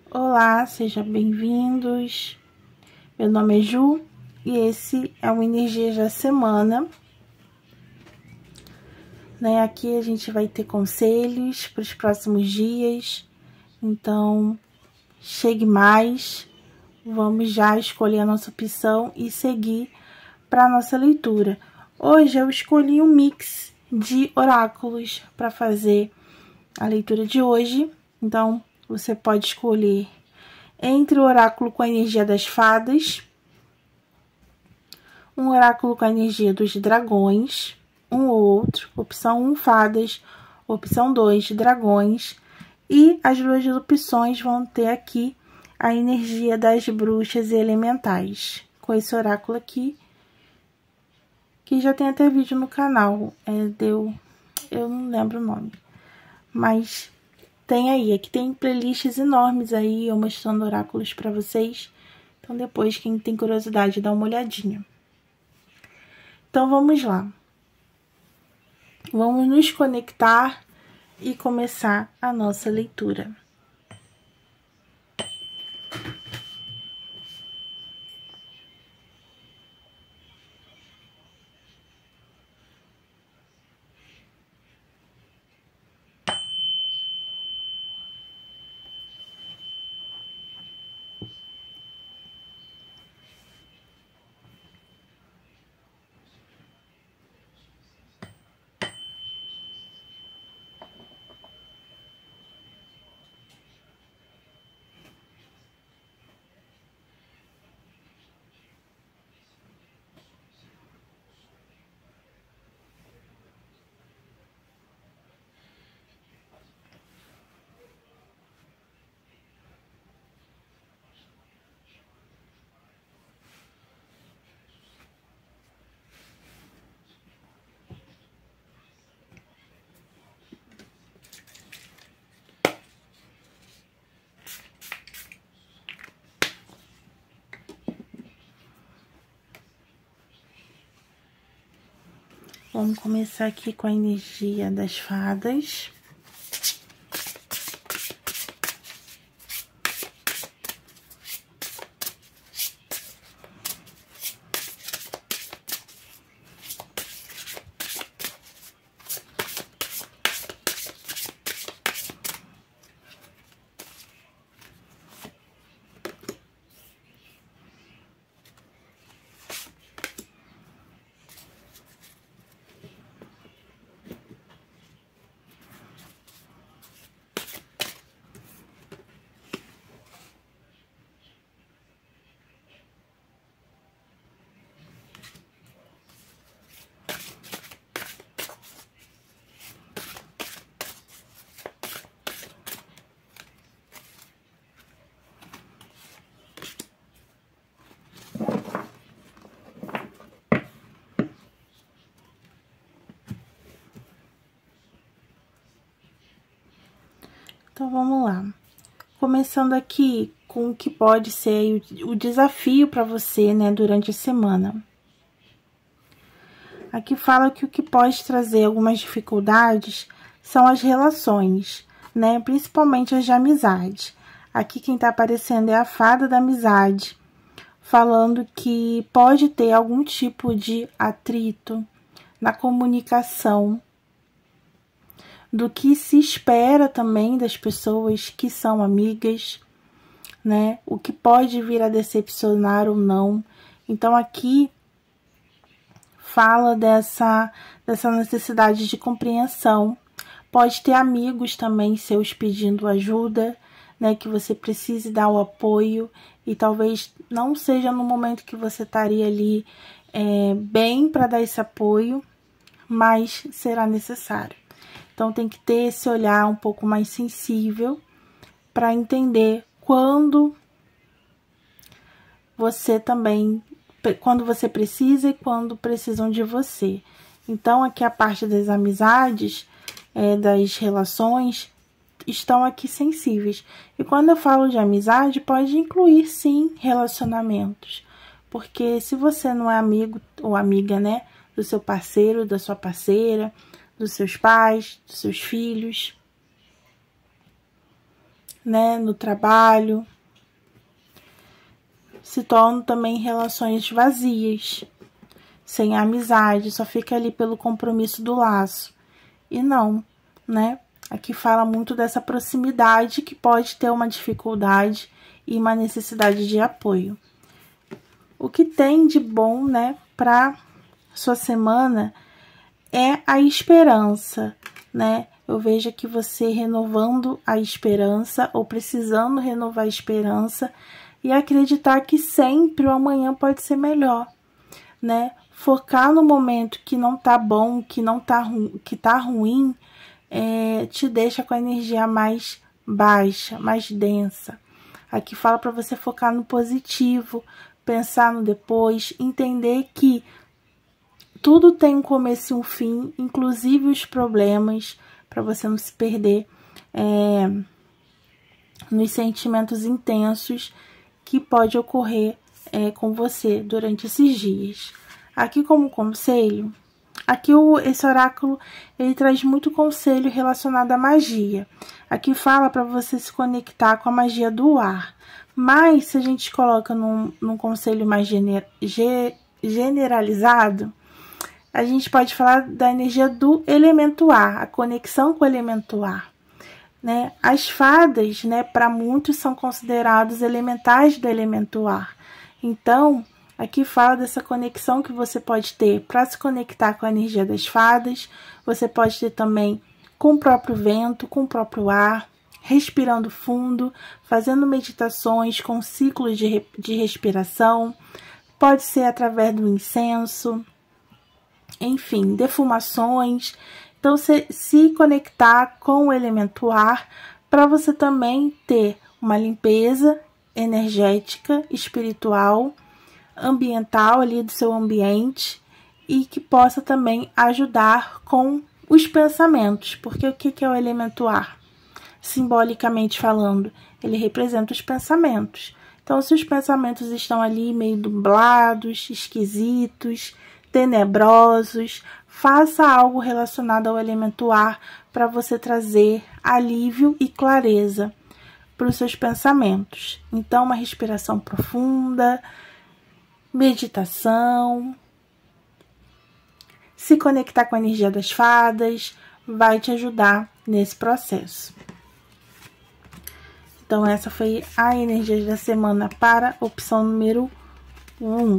Olá, sejam bem-vindos. Meu nome é Ju e esse é o Energias da Semana. Aqui a gente vai ter conselhos para os próximos dias, então chegue mais. Vamos já escolher a nossa opção e seguir para a nossa leitura. Hoje eu escolhi um mix de oráculos para fazer a leitura de hoje. Então, você pode escolher entre o oráculo com a energia das fadas, um oráculo com a energia dos dragões, um ou outro, opção 1, fadas, opção 2, dragões, e as duas opções vão ter aqui a energia das bruxas e elementais, com esse oráculo aqui, que já tem até vídeo no canal, eu não lembro o nome, mas tem aí, aqui tem playlists enormes aí, eu mostrando oráculos pra vocês, então depois quem tem curiosidade dá uma olhadinha. Então vamos lá, vamos nos conectar e começar a nossa leitura. Vamos começar aqui com a energia das fadas. Então, vamos lá. Começando aqui com o que pode ser o desafio para você, durante a semana. Aqui fala que o que pode trazer algumas dificuldades são as relações, principalmente as de amizade. Aqui quem tá aparecendo é a fada da amizade, falando que pode ter algum tipo de atrito na comunicação, do que se espera também das pessoas que são amigas, o que pode vir a decepcionar ou não. Então, aqui fala dessa necessidade de compreensão. Pode ter amigos também seus pedindo ajuda, que você precise dar o apoio, e talvez não seja no momento que você estaria ali bem para dar esse apoio, mas será necessário. Então, tem que ter esse olhar um pouco mais sensível para entender quando você precisa e quando precisam de você. Então, aqui a parte das amizades, das relações, estão aqui sensíveis. E quando eu falo de amizade, pode incluir, sim, relacionamentos. Porque se você não é amigo ou amiga, do seu parceiro, da sua parceira, dos seus pais, dos seus filhos, né, no trabalho. Se tornam também relações vazias, sem amizade, só fica ali pelo compromisso do laço. E não, né? Aqui fala muito dessa proximidade que pode ter uma dificuldade e uma necessidade de apoio. O que tem de bom, né, para sua semana é a esperança, né? Eu vejo aqui você renovando a esperança ou precisando renovar a esperança e acreditar que sempre o amanhã pode ser melhor, né? Focar no momento que não tá bom, que tá ruim, te deixa com a energia mais baixa, mais densa. Aqui fala para você focar no positivo, pensar no depois, entender que tudo tem um começo e um fim, inclusive os problemas, para você não se perder nos sentimentos intensos que pode ocorrer com você durante esses dias. Aqui como conselho, aqui esse oráculo ele traz muito conselho relacionado à magia. Aqui fala para você se conectar com a magia do ar. Mas se a gente coloca num conselho mais generalizado, a gente pode falar da energia do elemento ar, a conexão com o elemento ar, né? As fadas, né, para muitos são considerados elementais do elemento ar. Então, aqui fala dessa conexão que você pode ter para se conectar com a energia das fadas. Você pode ter também com o próprio vento, com o próprio ar, respirando fundo, fazendo meditações com ciclos de respiração. Pode ser através do incenso, enfim, defumações. Então, se conectar com o elemento ar para você também ter uma limpeza energética, espiritual, ambiental ali do seu ambiente e que possa também ajudar com os pensamentos, porque o que é o elemento ar? Simbolicamente falando, ele representa os pensamentos. Então, se os pensamentos estão ali meio dublados, esquisitos, tenebrosos, faça algo relacionado ao elemento ar para você trazer alívio e clareza para os seus pensamentos. Então, uma respiração profunda, meditação, se conectar com a energia das fadas, vai te ajudar nesse processo. Então, essa foi a energia da semana para opção número 1.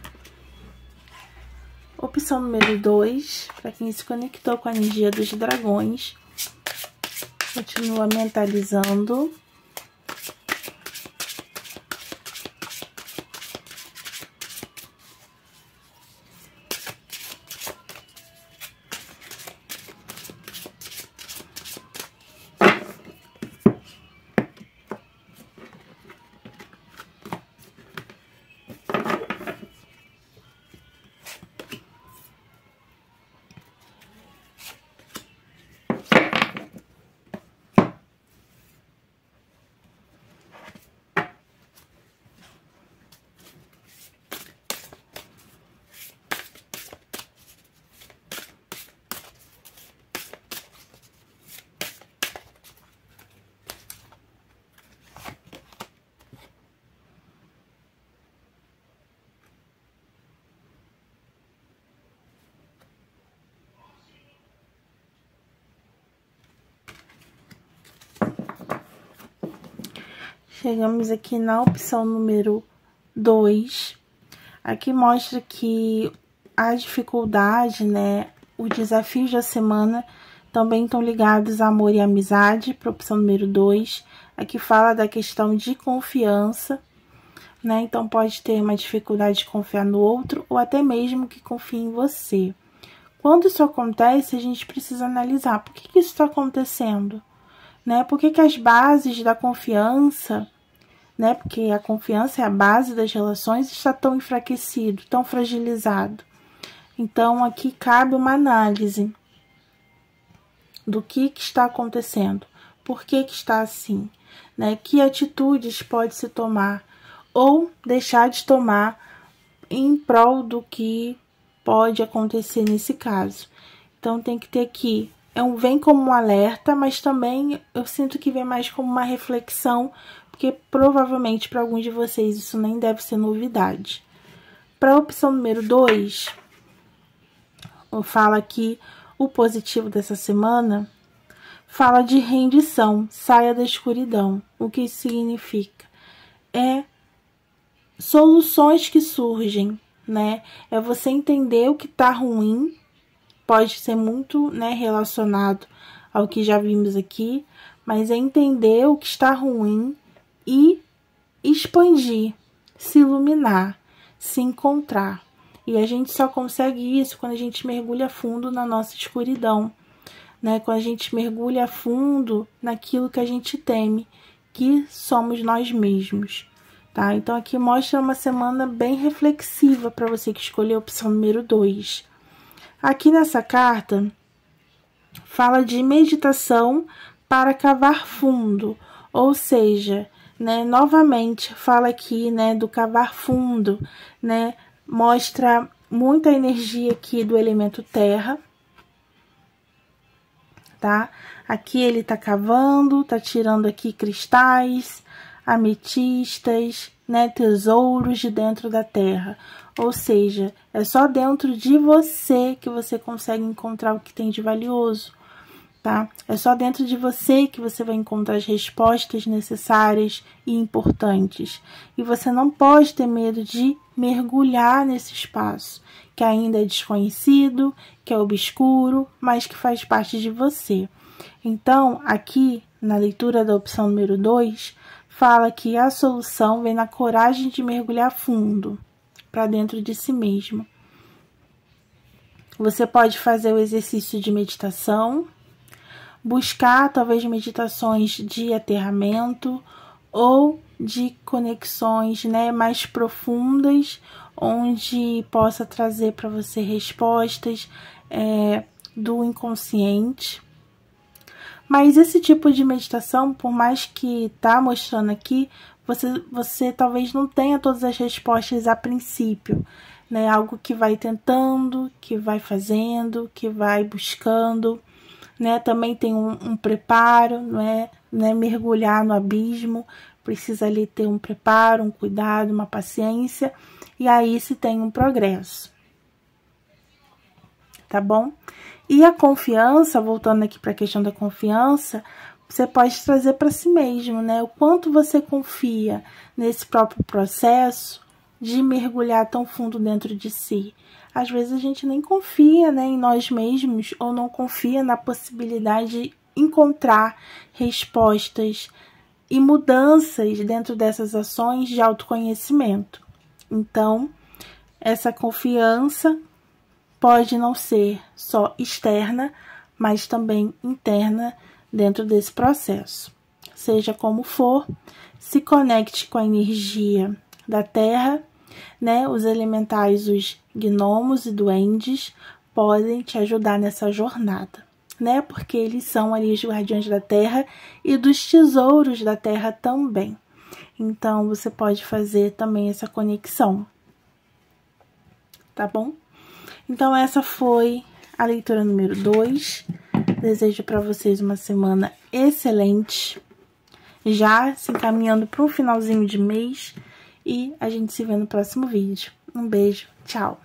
Opção número 2, para quem se conectou com a energia dos dragões. Continua mentalizando. Chegamos aqui na opção número 2. Aqui mostra que a dificuldade, né, os desafios da semana também estão ligados a amor e amizade, para a opção número 2. Aqui fala da questão de confiança, né, então pode ter uma dificuldade de confiar no outro ou até mesmo que confie em você. Quando isso acontece, a gente precisa analisar por que isso está acontecendo, né, por que as bases da confiança, né? Porque a confiança é a base das relações, está tão enfraquecido, tão fragilizado. Então, aqui cabe uma análise do que está acontecendo, por que está assim, né? Que atitudes pode se tomar ou deixar de tomar em prol do que pode acontecer nesse caso. Então, tem que ter aqui vem como um alerta, mas também eu sinto que vem mais como uma reflexão, porque provavelmente para alguns de vocês isso nem deve ser novidade. Para a opção número 2, fala aqui o positivo dessa semana, fala de rendição, saia da escuridão. O que isso significa? É soluções que surgem, né? É você entender o que tá ruim, pode ser muito, né, relacionado ao que já vimos aqui, mas é entender o que está ruim e expandir, se iluminar, se encontrar. E a gente só consegue isso quando a gente mergulha fundo na nossa escuridão, né? Quando a gente mergulha fundo naquilo que a gente teme, que somos nós mesmos, tá? Então aqui mostra uma semana bem reflexiva para você que escolheu a opção número 2. Aqui nessa carta fala de meditação para cavar fundo, ou seja, né, novamente fala aqui, né, do cavar fundo, né? Mostra muita energia aqui do elemento terra, tá? Aqui ele tá cavando, tá tirando aqui cristais, ametistas, né, tesouros de dentro da terra. Ou seja, é só dentro de você que você consegue encontrar o que tem de valioso, tá? É só dentro de você que você vai encontrar as respostas necessárias e importantes. E você não pode ter medo de mergulhar nesse espaço, que ainda é desconhecido, que é obscuro, mas que faz parte de você. Então, aqui, na leitura da opção número 2, fala que a solução vem na coragem de mergulhar fundo, para dentro de si mesmo. Você pode fazer o exercício de meditação, buscar talvez meditações de aterramento ou de conexões, né, mais profundas, onde possa trazer para você respostas do inconsciente. Mas esse tipo de meditação, por mais que tá mostrando aqui, você talvez não tenha todas as respostas a princípio, né? Algo que vai tentando, que vai fazendo, que vai buscando, né? Também tem um preparo, não é mergulhar no abismo, precisa ali ter um preparo, um cuidado, uma paciência, e aí se tem um progresso, tá bom? E a confiança, voltando aqui para a questão da confiança, você pode trazer para si mesmo, né? O quanto você confia nesse próprio processo de mergulhar tão fundo dentro de si. Às vezes a gente nem confia, né, em nós mesmos, ou não confia na possibilidade de encontrar respostas e mudanças dentro dessas ações de autoconhecimento. Então, essa confiança pode não ser só externa, mas também interna dentro desse processo. Seja como for, se conecte com a energia da Terra, né? Os elementais, os gnomos e duendes, podem te ajudar nessa jornada, né? Porque eles são ali os guardiões da Terra e dos tesouros da Terra também. Então, você pode fazer também essa conexão, tá bom? Então, essa foi a leitura número 2. Desejo para vocês uma semana excelente, já se encaminhando para um finalzinho de mês, e a gente se vê no próximo vídeo. Um beijo, tchau!